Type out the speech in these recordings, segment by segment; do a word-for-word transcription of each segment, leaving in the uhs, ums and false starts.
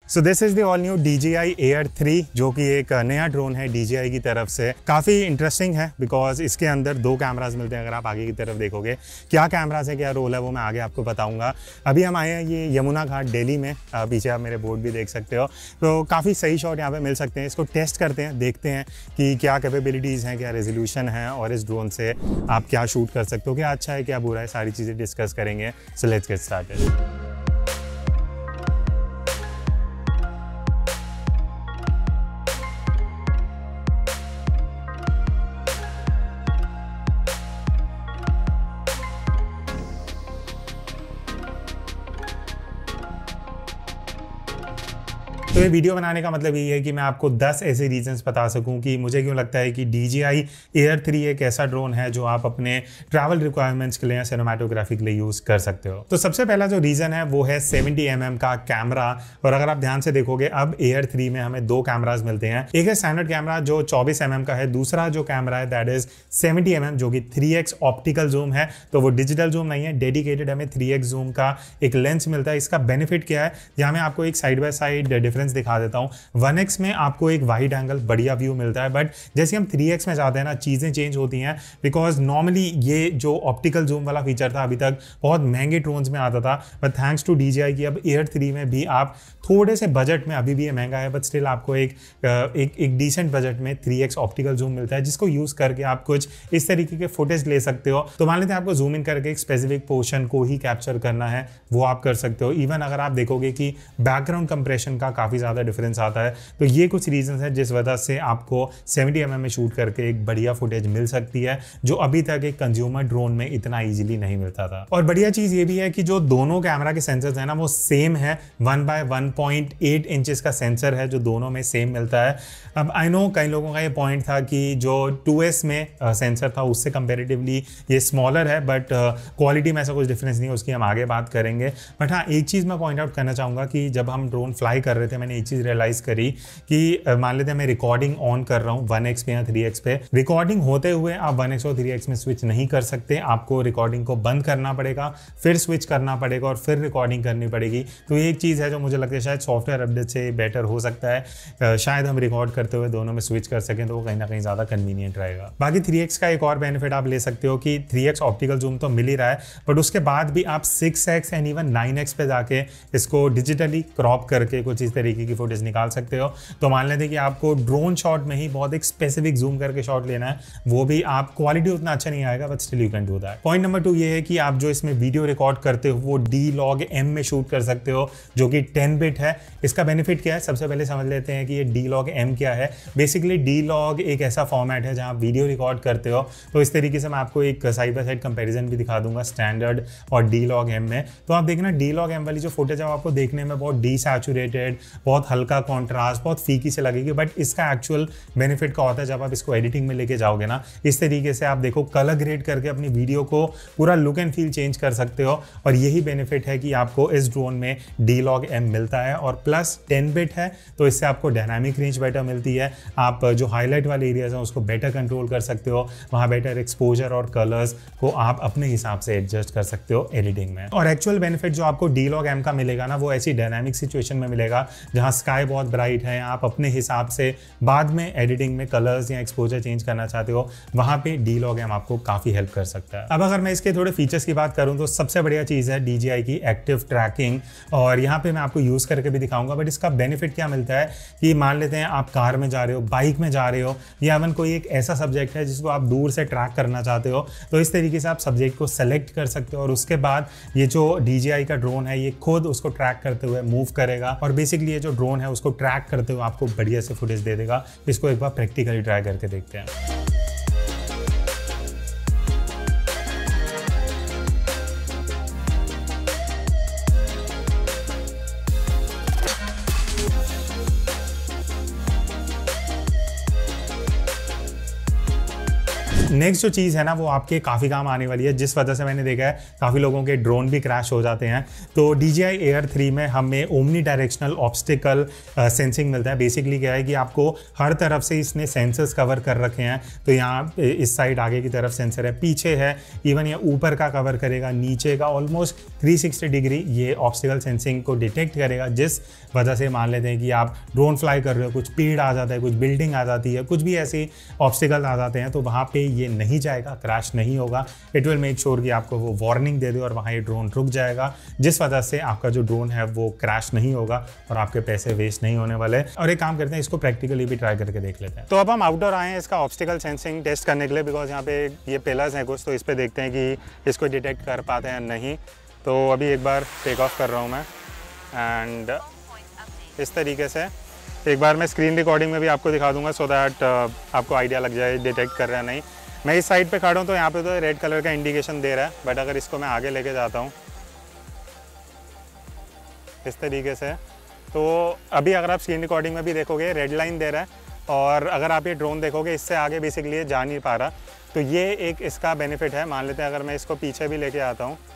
So this is the all new D J I Air three, जो कि एक नया ड्रोन है डी जे आई की तरफ से। काफ़ी इंटरेस्टिंग है बिकॉज इसके अंदर दो कैमराज मिलते हैं। अगर आप आगे की तरफ देखोगे क्या कैमराज है, क्या रोल है, वो मैं आगे आपको बताऊंगा। अभी हम आए हैं ये यमुना घाट दिल्ली में, पीछे आप मेरे बोर्ड भी देख सकते हो। तो काफ़ी सही शॉट यहाँ पे मिल सकते हैं। इसको टेस्ट करते हैं, देखते हैं कि क्या कैपेबिलिटीज़ हैं, क्या रेजोल्यूशन है और इस ड्रोन से आप क्या शूट कर सकते हो, क्या अच्छा है, क्या बुरा है, सारी चीज़ें डिस्कस करेंगे। So let's get started. तो ये वीडियो बनाने का मतलब ये है कि मैं आपको दस ऐसे रीजंस बता सकूं कि मुझे क्यों लगता है कि D J I Air three एक ऐसा ड्रोन है जो आप अपने ट्रैवल रिक्वायरमेंट्स के लिए या सिनेमैटोग्राफी के लिए यूज़ कर सकते हो। तो सबसे पहला जो रीज़न है वो है सेवेंटी एम एम का कैमरा। और अगर आप ध्यान से देखोगे अब एयर थ्री में हमें दो कैमराज मिलते हैं। एक है स्टैंडर्ड कैमरा जो चौबीस एम एम का है, दूसरा जो कैमरा है that is seventy M M जो कि थ्री एक्स ऑप्टिकल जूम है। तो वो डिजिटल जूम नहीं है, डेडिकेटेड हमें थ्री एक्स जूम का एक लेंस मिलता है। इसका बेनिफिट क्या है, यहाँ मैं आपको एक साइड बाय साइड डिफरेंस दिखा देता हूं। वन एक्स में आपको एक वाइड एंगल बढ़िया व्यू मिलता है, बट जैसे हम थ्री एक्स में जाते हैं ना, चीजें चेंज होती हैं। बिकॉज नॉर्मली ये जो ऑप्टिकल जूम वाला फीचर था अभी तक बहुत महंगे ड्रोन्स में आता था, but thanks to D J I की अब एयर थ्री में भी आप थोड़े से बजट में, अभी भी ये महंगा है बट स्टिल आपको एक एक एक डिसेंट बजट में थ्री एक्स ऑप्टिकल जूम मिलता है, जिसको यूज करके आप कुछ इस तरीके के फुटेज ले सकते हो। तो मान लेते हैं आपको जूम इन करके एक स्पेसिफिक पोर्शन को ही कैप्चर करना है, वो आप कर सकते हो। इवन अगर आप देखोगे कि बैकग्राउंड कंप्रेशन का काफी ज्यादा डिफरेंस आता है। तो ये कुछ रीजंस है जिस वजह से आपको सेवेंटी एम एम में शूट करके एक बढ़िया फुटेज मिल सकती है, जो अभी तक एक कंज्यूमर ड्रोन में इतना इजीली नहीं मिलता था। और बढ़िया चीज ये भी है कि जो दोनों कैमरा के सेंसर्स है ना वो सेम है। One by one point eight inches का सेंसर है जो दोनों में सेम मिलता है। अब आई नो कई लोगों का ये पॉइंट था कि जो टू एस में सेंसर था उससे कंपेरेटिवली ये स्मॉलर है, बट क्वालिटी में ऐसा कुछ डिफरेंस नहीं है, उसकी हम आगे बात करेंगे। बट हाँ, एक चीज़ मैं पॉइंट आउट करना चाहूँगा कि जब हम ड्रोन फ्लाई कर रहे थे मैंने एक चीज़ रियलाइज़ करी कि मान लेते हैं मैं रिकॉर्डिंग ऑन कर रहा हूँ वन एक्स पे या थ्री एक्स पे। रिकॉर्डिंग होते हुए आप वन एक्स और थ्री एक्स में स्विच नहीं कर सकते, आपको रिकॉर्डिंग को बंद करना पड़ेगा, फिर स्विच करना पड़ेगा और फिर रिकॉर्डिंग करनी पड़ेगी। तो ये एक चीज़ है जो मुझे लगता है शायद सॉफ्टवेयर अपडेट से बेटर हो सकता है। शायद हम रिकॉर्ड करते हुए दोनों में स्विच कर सकें तो वो कहीं ना कहीं ज़्यादा कन्वीनियंट रहेगा। बाकी थ्री एक्स का एक और बेनिफिट आप ले सकते हो कि थ्री एक्स ऑप्टिकल जूम तो मिल ही रहा है, बट उसके बाद भी आप six X and even nine X पे जाके इसको डिजिटली क्रॉप करके कुछ इस तरीके की फुटेज निकाल सकते हो। तो मान लेते हैं कि आपको ड्रोन शॉट में ही बहुत एक स्पेसिफिक जूम करके शॉट लेना है, वो भी आप क्वालिटी उतना अच्छा नहीं आएगा but still you can do that. Point number two ये है कि आप जो इसमें वीडियो रिकॉर्ड करते हो वो डी लॉग एम में शूट कर सकते हो, जो कि टेन बिट है। इसका बेनिफिट क्या है, सबसे पहले समझ लेते हैं कि ये डी लॉग एम क्या है। बेसिकली डी लॉग एक ऐसा फॉर्मेट है जहां आप वीडियो रिकॉर्ड करते हो। तो इस तरीके से मैं आपको एक साइड बाय साइड कंपैरिजन भी दिखा दूंगा स्टैंडर्ड और डी लॉग एम में। तो आप देखना डी लॉग एम वाली जो फुटेज है आपको देखने में बहुत डीसैचुरेटेड, बहुत हल्का कॉन्ट्रास्ट, बहुत फीकी से लगेगी, बट इसका एक्चुअल बेनिफिट क्या होता है जब आप इसको एडिटिंग में लेके जाओगे ना, इस तरीके से आप देखो कलर ग्रेड करके अपनी वीडियो को पूरा लुक एंड फील चेंज कर सकते हो। और यही बेनिफिट है कि आपको इस ड्रोन में डी लॉग एम मिलता है और प्लस टेन बिट है, तो इससे आपको डायनामिक रेंज बेटर मिलती है। आप जो हाईलाइट वाले एरियाज हैं उसको बेटर कंट्रोल कर सकते हो, वहाँ बेटर एक्सपोजर और कलर्स को आप अपने हिसाब से एडजस्ट कर सकते हो एडिटिंग में। और एक्चुअल बेनिफिट जो आपको डी लॉग एम का मिलेगा ना वो ऐसी डायनामिक सिचुएशन में मिलेगा जहाँ स्काई बहुत ब्राइट है, आप अपने हिसाब से बाद में एडिटिंग में कलर्स या एक्सपोजर चेंज करना चाहते हो, वहाँ पे डी लॉग एम आपको काफ़ी हेल्प कर सकता है। अब अगर मैं इसके थोड़े फीचर्स की बात करूँ तो सबसे बढ़िया चीज़ है डी जे आई की एक्टिव ट्रैकिंग, और यहाँ पे मैं आपको यूज़ करके भी दिखाऊंगा। बट इसका बेनिफिट क्या मिलता है कि मान लेते हैं आप कार में जा रहे हो, बाइक में जा रहे हो, या इवन कोई एक ऐसा सब्जेक्ट है जिसको आप दूर से ट्रैक करना चाहते हो, तो इस तरीके से आप सब्जेक्ट को सेलेक्ट कर सकते हो और उसके बाद ये जो डी जे आई का ड्रोन है ये खुद उसको ट्रैक करते हुए मूव करेगा और बेसिकली ये जो ड्रोन है उसको ट्रैक करते हुए आपको बढ़िया से फुटेज दे देगा। इसको एक बार प्रैक्टिकली ट्राई करके देखते हैं। नेक्स्ट जो चीज़ है ना वो आपके काफ़ी काम आने वाली है, जिस वजह से मैंने देखा है काफ़ी लोगों के ड्रोन भी क्रैश हो जाते हैं। तो D J I Air three में हमें ओमनी डायरेक्शनल ऑब्स्टिकल सेंसिंग मिलता है। बेसिकली क्या है कि आपको हर तरफ से इसने सेंसर्स कवर कर रखे हैं। तो यहाँ इस साइड आगे की तरफ सेंसर है, पीछे है, इवन ये ऊपर का कवर करेगा, नीचे का, ऑलमोस्ट थ्री सिक्सटी डिग्री ये ऑब्स्टिकल सेंसिंग को डिटेक्ट करेगा। जिस वजह से मान लेते हैं कि आप ड्रोन फ्लाई कर रहे हो, कुछ पेड़ आ जाता है, कुछ बिल्डिंग आ जाती है, कुछ भी ऐसे ऑब्स्टिकल आ जाते हैं, तो वहाँ पे ये नहीं जाएगा, क्रैश नहीं होगा। इट विल मेक श्योर कि आपको वो वार्निंग दे दे और वहाँ ये ड्रोन रुक जाएगा, जिस वजह से आपका जो ड्रोन है वो क्रैश नहीं होगा और आपके पैसे वेस्ट नहीं होने वाले। और एक काम करते हैं, इसको प्रैक्टिकली भी ट्राई करके देख लेते हैं। तो अब हम आउटडोर आए हैं इसका ऑब्स्टिकल सेंसिंग टेस्ट करने के लिए, बिकॉज यहाँ पे ये पिलर्स हैं कुछ, तो इस पर देखते हैं कि इसको डिटेक्ट कर पाते हैं या नहीं। तो अभी एक बार टेक ऑफ कर रहा हूँ मैं, एंड इस तरीके से एक बार मैं स्क्रीन रिकॉर्डिंग में भी आपको दिखा दूंगा, सो दैट आपको आइडिया लग जाए डिटेक्ट कर रहा है नहीं। मैं इस साइड पे खड़ा हूँ तो यहाँ पे तो रेड कलर का इंडिकेशन दे रहा है, बट अगर इसको मैं आगे लेके जाता हूँ इस तरीके से, तो अभी अगर आप स्क्रीन रिकॉर्डिंग में भी देखोगे रेड लाइन दे रहा है, और अगर आप ये ड्रोन देखोगे इससे आगे बेसिकली ये जा नहीं पा रहा। तो ये एक इसका बेनिफिट है। मान लेते हैं अगर मैं इसको पीछे भी लेके आता हूँ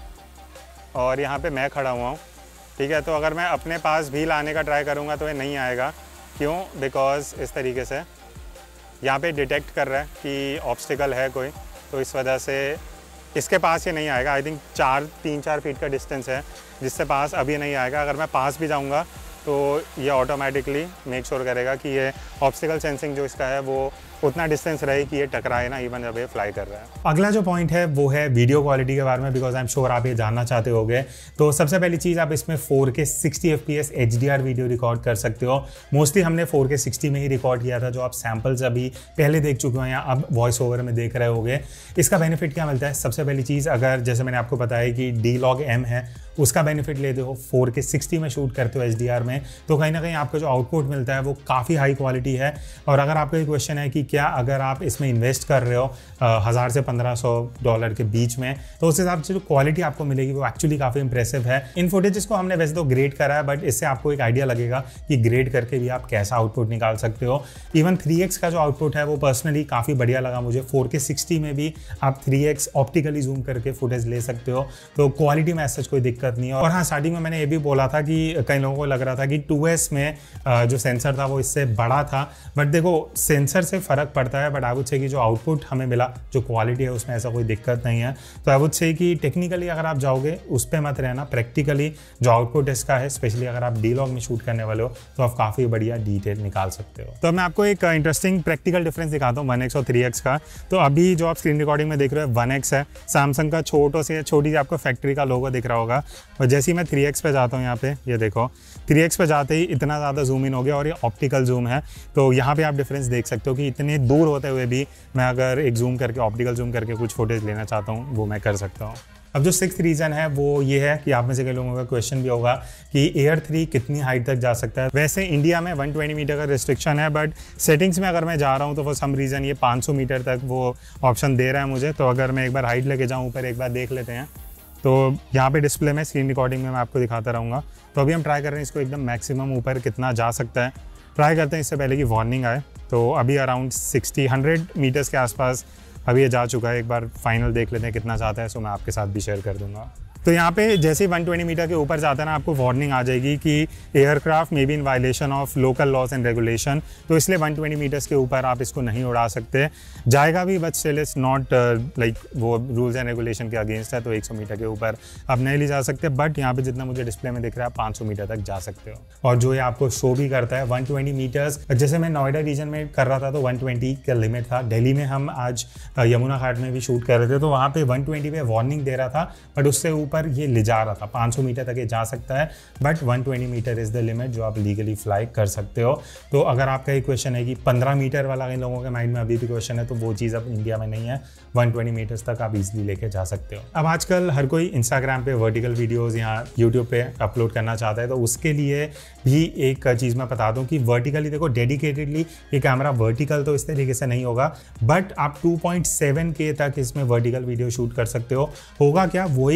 और यहाँ पे मैं खड़ा हुआ हूँ, ठीक है, तो अगर मैं अपने पास भी लाने का ट्राई करूँगा तो ये नहीं आएगा। क्यों? बिकॉज इस तरीके से यहाँ पे डिटेक्ट कर रहा है कि ऑब्स्टिकल है कोई, तो इस वजह से इसके पास ये नहीं आएगा। आई थिंक चार तीन चार फीट का डिस्टेंस है जिससे पास अभी नहीं आएगा। अगर मैं पास भी जाऊँगा तो ये ऑटोमेटिकली मेक श्योर करेगा कि ये ऑब्स्टिकल सेंसिंग जो इसका है वो उतना डिस्टेंस रहे कि ये टकराए ना, इवन जब ये फ्लाई कर रहा है। अगला जो पॉइंट है वो है वीडियो क्वालिटी के बारे में, बिकॉज आई एम श्योर आप ये जानना चाहते होगे। तो सबसे पहली चीज़, आप इसमें four K sixty F P S H D R video record कर सकते हो। मोस्टली हमने फोर के सिक्सटी में ही रिकॉर्ड किया था, जो आप सैम्पल्स अभी पहले देख चुके हो या अब वॉइस ओवर में देख रहे होगे। इसका बेनिफिट क्या मिलता है? सबसे पहली चीज़, अगर जैसे मैंने आपको बताया कि डी लॉग एम है, उसका बेनिफिट लेते हो, फोर के सिक्सटी में शूट करते हो एच डी आर में, तो कहीं ना कहीं आपका जो आउटपुट मिलता है वो काफ़ी हाई क्वालिटी है। और अगर आपका ये क्वेश्चन है कि क्या अगर आप इसमें इन्वेस्ट कर रहे हो हज़ार से पंद्रह सौ डॉलर के बीच में, तो उस हिसाब से जो क्वालिटी आपको मिलेगी वो एक्चुअली काफ़ी इंप्रेसिव है। इन फुटेजेस को हमने वैसे तो ग्रेड करा है, बट इससे आपको एक आइडिया लगेगा कि ग्रेड करके भी आप कैसा आउटपुट निकाल सकते हो। इवन थ्री एक्स का जो आउटपुट है वो पर्सनली काफ़ी बढ़िया लगा मुझे। फोर के सिक्सटी में भी आप थ्री एक्स ऑप्टिकली जूम करके फुटेज ले सकते हो, तो क्वालिटी में ऐसा कोई दिक्कत नहीं है। और हाँ, स्टार्टिंग में मैंने ये भी बोला था कि कई लोगों को लग रहा था कि टू एस में जो सेंसर था वो इससे बड़ा था, बट देखो सेंसर से फ़र्क पड़ता है, बट आई वुड से कि जो आउटपुट हमें मिला, जो क्वालिटी है उसमें ऐसा कोई दिक्कत नहीं है। तो आई वुड से कि टेक्निकली अगर आप जाओगे उस पर मत रहना, प्रैक्टिकली जो आउटपुट इसका है, स्पेशली अगर आप डी लॉग में शूट करने वाले हो तो आप काफ़ी बढ़िया डिटेल निकाल सकते हो। तो मैं आपको एक इंटरेस्टिंग प्रैक्टिकल डिफरेंस दिखाता हूँ वन एक्स और थ्री एक्स का। तो अभी जो आप स्क्रीन रिकॉर्डिंग में देख रहे हो वन एक्स है, सैमसंग का छोटो से छोटी सी आपको फैक्ट्री का लोगो दिख रहा होगा। और जैसे ही मैं थ्री एक्स पे जाता हूँ, यहाँ पे ये देखो थ्री एक्स पे जाते ही इतना ज़्यादा जूम इन हो गया, और ये ऑप्टिकल जूम है। तो यहाँ पे आप डिफरेंस देख सकते हो कि इतने दूर होते हुए भी मैं अगर एक जूम करके ऑप्टिकल जूम करके कुछ फुटेज लेना चाहता हूँ वो मैं कर सकता हूँ। अब जो सिक्स्थ रीज़न है वो ये है कि आप में से कई लोगों का क्वेश्चन भी होगा कि एयर थ्री कितनी हाइट तक जा सकता है। वैसे इंडिया में वन ट्वेंटी मीटर का रिस्ट्रिक्शन है, बट सेटिंग्स में अगर मैं जा रहा हूँ तो फॉर सम रीज़न ये पाँच सौ मीटर तक वो ऑप्शन दे रहा है मुझे। तो अगर मैं एक बार हाइट लेके जाऊँ ऊपर, एक बार देख लेते हैं। तो यहाँ पे डिस्प्ले में स्क्रीन रिकॉर्डिंग में मैं आपको दिखाता रहूँगा। तो अभी हम ट्राई कर रहे हैं इसको एकदम मैक्सिमम ऊपर कितना जा सकता है, ट्राई करते हैं इससे पहले कि वार्निंग आए। तो अभी अराउंड सिक्सटी हंड्रेड मीटर्स के आसपास अभी ये जा चुका है। एक बार फाइनल देख लेते हैं कितना जाता है, सो मैं आपके साथ भी शेयर कर दूंगा। तो यहाँ पे जैसे ही वन ट्वेंटी मीटर के ऊपर जाता है ना, आपको वार्निंग आ जाएगी कि aircraft may be in violation of local laws and regulation. तो इसलिए वन ट्वेंटी मीटर्स के ऊपर आप इसको नहीं उड़ा सकते। जाएगा भी, but still it's not like वो रूल्स एंड रेगुलेशन के अगेंस्ट है। तो एक सौ मीटर के ऊपर आप नहीं ले जा सकते, बट यहाँ पे जितना मुझे डिस्प्ले में दिख रहा है पाँच सौ मीटर तक जा सकते हो। और जो ये आपको शो भी करता है वन ट्वेंटी मीटर्स, जैसे मैं नोएडा रीजन में कर रहा था तो वन ट्वेंटी का लिमिट था। दिल्ली में हम आज यमुना घाट में भी शूट कर रहे थे, तो वहाँ पे वन ट्वेंटी पे वार्निंग दे रहा था, बट उससे ऊपर ये ले जा रहा था। पाँच सौ मीटर तक ये जा सकता है, but one twenty metre is the limit जो आप लीगली फ्लाई कर सकते हो। तो अगर आपका ये क्वेश्चन है कि पंद्रह मीटर वाला इन लोगों के माइंड में अभी भी क्वेश्चन है, तो वो चीज़ अब इंडिया में नहीं है। वन ट्वेंटी मीटर्स तक आप इजीली लेके जा सकते हो। अब आजकल हर कोई इंस्टाग्राम पे वर्टिकल वीडियोस या यूट्यूब पे अपलोड करना चाहता है, तो उसके लिए भी एक चीज़ मैं बता दूं कि वर्टिकली देखो, डेडिकेटेडली ये कैमरा वर्टिकल तो इस तरीके से नहीं होगा, बट आप टू पॉइंट सेवन के तक इसमें वर्टिकल वीडियो शूट कर सकते हो। होगा क्या, वही हॉरिजॉन्टल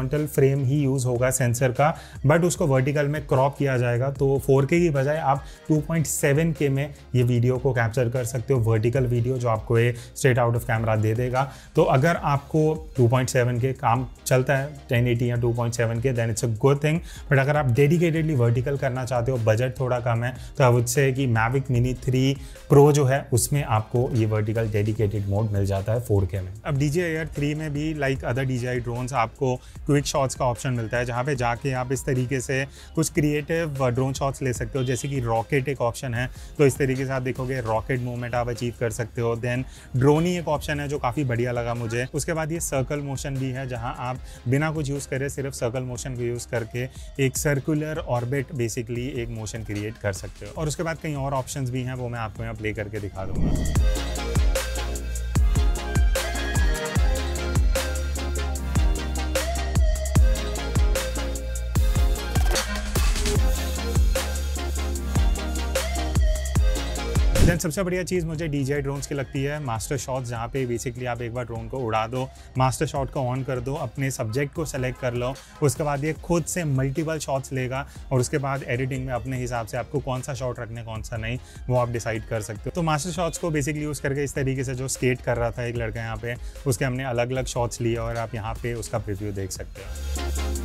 हॉरिजॉन्टल फ्रेम ही यूज़ होगा सेंसर का, बट उसको वर्टिकल में क्रॉप किया जाएगा, तो फोर के की बजाय आप टू पॉइंट सेवन के में ये वीडियो को कैप्चर कर सकते हो, वर्टिकल वीडियो जो आपको ये स्ट्रेट आउट ऑफ कैमरा दे देगा। तो अगर आपको टू पॉइंट सेवन के काम चलता है टेन एटी या टू पॉइंट सेवन के, then it's a good thing. But अगर आप डेडिकेटेडली वर्टिकल करना चाहते हो, बजट थोड़ा कम है, तो आई वुड से कि मैविक मिनी थ्री प्रो जो है उसमें आपको ये वर्टिकल डेडिकेटेड मोड मिल जाता है फोर के में। अब D J I Air three में भी like other D J I drones आपको क्विक शॉट्स का ऑप्शन मिलता है, जहाँ पे जाके आप इस तरीके से कुछ क्रिएटिव ड्रोन शॉट्स ले सकते हो, जैसे कि रॉकेट एक ऑप्शन है, तो इस तरीके से आप देखोगे रॉकेट मूवमेंट आप अचीव कर सकते हो। देन ड्रोन ही एक ऑप्शन है जो काफ़ी बढ़िया लगा मुझे। उसके बाद ये सर्कल मोशन भी है, जहाँ आप बिना कुछ यूज़ करे सिर्फ सर्कल मोशन को यूज़ करके एक सर्कुलर ऑर्बिट बेसिकली एक मोशन क्रिएट कर सकते हो। और उसके बाद कई और ऑप्शंस भी हैं, वो मैं आपको यहाँ प्ले करके दिखा दूंगा। देन सबसे बढ़िया चीज़ मुझे डी जे आई ड्रोन्स की लगती है मास्टर शॉट्स, जहाँ पे बेसिकली आप एक बार ड्रोन को उड़ा दो, मास्टर शॉट को ऑन कर दो, अपने सब्जेक्ट को सेलेक्ट कर लो, उसके बाद ये खुद से मल्टीपल शॉट्स लेगा और उसके बाद एडिटिंग में अपने हिसाब से आपको कौन सा शॉट रखना है कौन सा नहीं, वो आप डिसाइड कर सकते हो। तो मास्टर शॉट्स को बेसिकली यूज़ करके इस तरीके से जो स्केट कर रहा था एक लड़का यहाँ पे, उसके हमने अलग अलग शॉट्स लिए और आप यहाँ पे उसका प्रीव्यू देख सकते हो।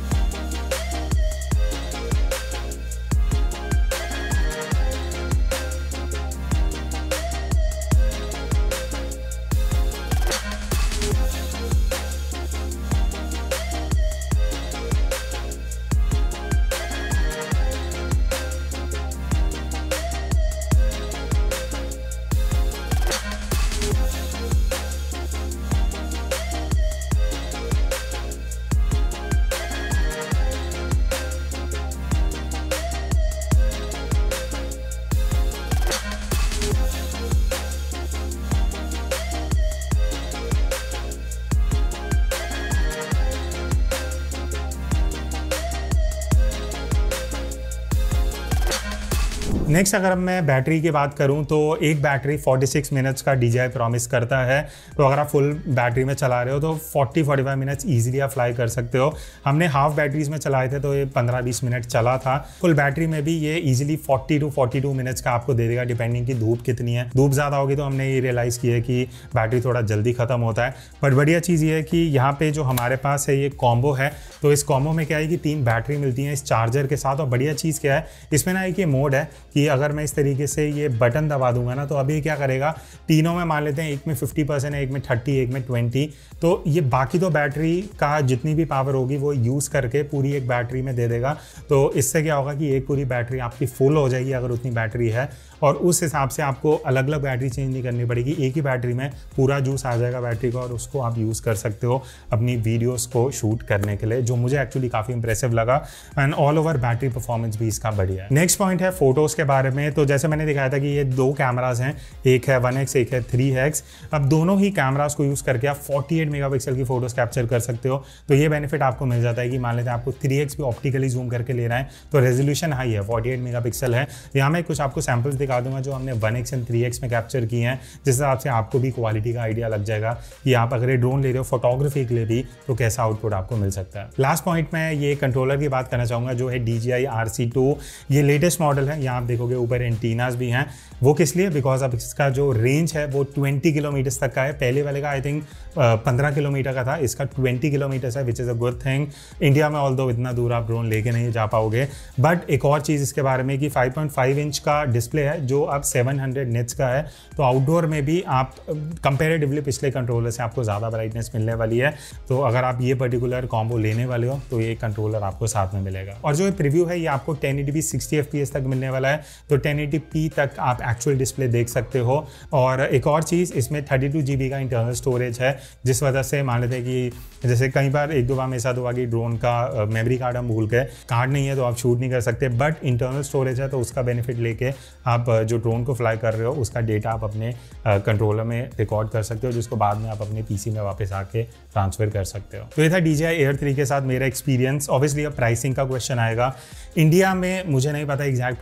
नेक्स्ट अगर मैं बैटरी की बात करूं तो एक बैटरी छियालीस मिनट्स का डी जे आई प्रॉमिस करता है, तो अगर आप फुल बैटरी में चला रहे हो तो चालीस पैंतालीस मिनट्स इजीली आप फ्लाई कर सकते हो। हमने हाफ बैटरीज में चलाए थे तो ये पंद्रह बीस मिनट चला था। फुल बैटरी में भी ये इजीली चालीस टू बयालीस मिनट्स का आपको दे देगा, डिपेंडिंग की धूप कितनी है। धूप ज़्यादा होगी तो हमने ये रियलाइज़ किया कि बैटरी थोड़ा जल्दी ख़त्म होता है। बट बढ़िया चीज़ ये है कि यहाँ पे जो हमारे पास है ये कॉम्बो है, तो इस कॉम्बो में क्या है कि तीन बैटरी मिलती हैं इस चार्जर के साथ। और बढ़िया चीज़ क्या है इसमें ना, एक ये मोड है कि अगर मैं इस तरीके से ये बटन दबा दूंगा ना, तो अभी क्या करेगा, तीनों में मान लेते हैं एक में पचास परसेंट है, एक में तीस, एक में बीस, तो ये बाकी तो बैटरी का जितनी भी पावर होगी वो यूज़ करके पूरी एक बैटरी में दे देगा। तो इससे क्या होगा कि एक पूरी बैटरी आपकी फुल हो जाएगी अगर उतनी बैटरी है, और उस हिसाब से आपको अलग अलग बैटरी चेंज नहीं करनी पड़ेगी। एक ही बैटरी में पूरा जूस आ जाएगा बैटरी का और उसको आप यूज़ कर सकते हो अपनी वीडियोस को शूट करने के लिए, जो मुझे एक्चुअली काफ़ी इंप्रेसिव लगा। And all over battery performance भी इसका बढ़िया है। नेक्स्ट पॉइंट है फोटोज़ के बारे में। तो जैसे मैंने दिखाया था कि ये दो कैमराज हैं, एक है वन एक्स, एक है थ्री एक्स। अब दोनों ही कैमराज को यूज़ करके आप अड़तालीस मेगापिक्सल की फोटोज़ कैप्चर कर सकते हो। तो ये बेनिफिट आपको मिल जाता है कि मान लेते हैं आपको थ्री एक्स भी ऑप्टिकली जूम करके लेना है, तो रेजोल्यूशन हाई है, अड़तालीस मेगापिक्सल है। यहाँ मैं कुछ आपको सैम्पल्स दिखा दूंगा जो हमने one X and three X में कैप्चर किए हैं, जिस हिसाब से आपको भी क्वालिटी का आइडिया लग जाएगा कि आप अगर ये ड्रोन ले रहे हो फोटोग्राफी के लिए भी तो कैसा आउटपुट आपको मिल सकता है। लास्ट पॉइंट में ये कंट्रोलर की बात करना चाहूँगा जो है D J I R C two. ये लेटेस्ट मॉडल है, यहाँ आप देखोगे ऊपर एंटीनास भी हैं। वो किस लिए, बिकॉज अब इसका जो रेंज है वो बीस किलोमीटर तक का है। पहले वाले का आई थिंक पंद्रह किलोमीटर का था, इसका बीस किलोमीटर है, which is a good thing. India में ऑल्दो इतना दूर आप ड्रोन लेके नहीं जा पाओगे। बट एक और चीज़ इसके बारे में कि फाइव पॉइंट फाइव इंच का डिस्प्ले है जो अब सात सौ निट्स का है, तो आउटडोर में भी आप कंपेरेटिवली पिछले कंट्रोलर से आपको ज़्यादा ब्राइटनेस मिलने वाली है। तो अगर आप ये पर्टिकुलर कॉम्बो लेने वाले हो तो ये कंट्रोलर आपको साथ में मिलेगा। और जो प्रीव्यू है ये आपको ten eighty P sixty F P S तक मिलने वाला है, तो टेन एटी पी तक आप एक्चुअल डिस्प्ले देख सकते हो। और एक और चीज़, इसमें थर्टी टू जी बी का इंटरनल स्टोरेज है, जिस वजह से मान लेते हैं कि जैसे कई बार एक दो बार मेरे साथ हुआ कि ड्रोन का मेमोरी कार्ड हम भूल गए, कार्ड नहीं है तो आप शूट नहीं कर सकते, बट इंटरनल स्टोरेज है तो उसका बेनिफिट लेके आप जो ड्रोन को फ्लाई कर रहे हो उसका डेटा आप अपने कंट्रोलर में रिकॉर्ड कर सकते हो, जिसको बाद में आप अपने पीसी में वापस आके ट्रांसफर कर सकते हो। तो ये था D J I Air three के साथ मेरा एक्सपीरियंस। ऑब्वियसली अब प्राइसिंग का क्वेश्चन आएगा। इंडिया में मुझे नहीं पता एग्जैक्ट प्राइसिंग क्या होने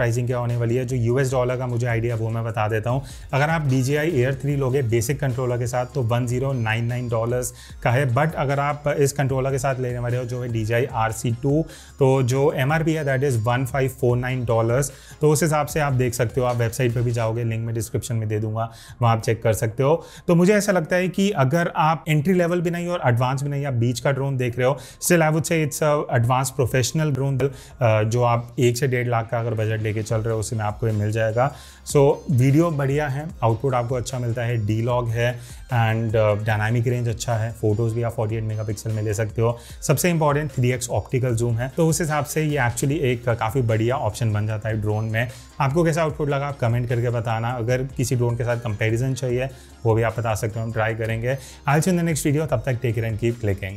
होने वाली है। जो यूएस डॉलर का मुझे आइडिया वो मैं बता देता हूँ। अगर आप D J I Air three लोगे बेसिक कंट्रोलर के साथ तो one zero nine nine dollars का है, बट अगर आप इस कंट्रोलर के साथ लेने वाले हो जो है D J I R C two, तो जो एम आर पी है that is one five four nine dollars. तो उस हिसाब से आप देख सकते हो, आप वेबसाइट पर भी जाओगे, लिंक में डिस्क्रिप्शन में दे दूंगा, वहाँ आप चेक कर सकते हो। तो मुझे ऐसा लगता है कि अगर आप एंट्री लेवल भी नहीं और एडवांस भी नहीं, आप बीच का ड्रोन देख रहे हो, still I would say it's advance professional drone, जो आप एक से डेढ़ लाख का अगर बजट लेके चल रहे हो उसमें आपको ये मिल जाएगा। सो so, वीडियो बढ़िया है, आउटपुट आपको अच्छा मिलता है, डी लॉग है एंड डायनामिक रेंज अच्छा है, फोटोज़ भी आप फोर्टी एट मेगापिक्सल में ले सकते हो। सबसे important three X optical zoom है, तो उस हिसाब से ये एक्चुअली एक काफ़ी बढ़िया ऑप्शन बन जाता है ड्रोन में। आपको कैसा आउटपुट लगा आप कमेंट करके बताना। अगर किसी ड्रोन के साथ कंपैरिजन चाहिए वो भी आप बता सकते हो, हम ट्राई करेंगे। I will see you in the next video, तब तक take care and keep clicking.